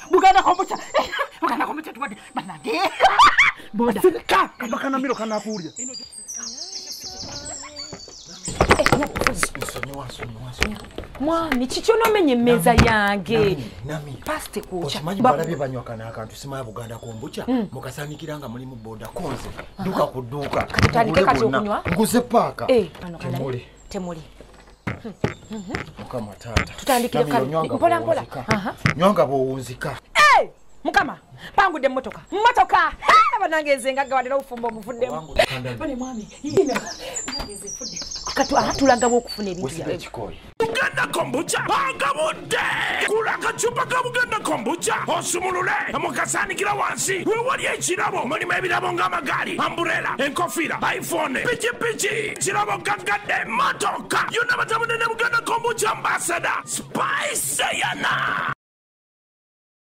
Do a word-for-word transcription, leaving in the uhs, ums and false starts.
Buganda Kombucha. Buganda Kombucha tuwadi. Manage. Boda. Ka, kabakana miro kana kulia. Mwami chichono menye meza yange. Nami. Paste kucha. Ochimanyi balabe banywa kana akantu sima Buganda Kombucha. Mukasanikiranga muri mu boda konze. Duka kuduka. Tutandike kati okunywa. Nguze paka. Eh, ano kana. Temuli. Temuli. Mukama tata. Tutandikire kati. Mpola mpola. Aha. Nywanga bounzika. Eh! Mukama, pangu de motoka. Motoka. Abanange zengaga wadera ufumbo mufudde. Bane mwami. Yina. Nageze fudde. Katu ahatulaga bokufuna ebintu bya ekikoyi. Buganda Kombucha bagabude. Kula kachupa ka Buganda Kombucha. Osumulule amukasanikira wansi. We wali ekirabo mulimo ebirabo ng'amagari, umbrella, enkofira, iPhone, pichi pichi. Kirabo gagadde motoka. Yona batamunene Buganda Kombucha ambassador. Spice yana.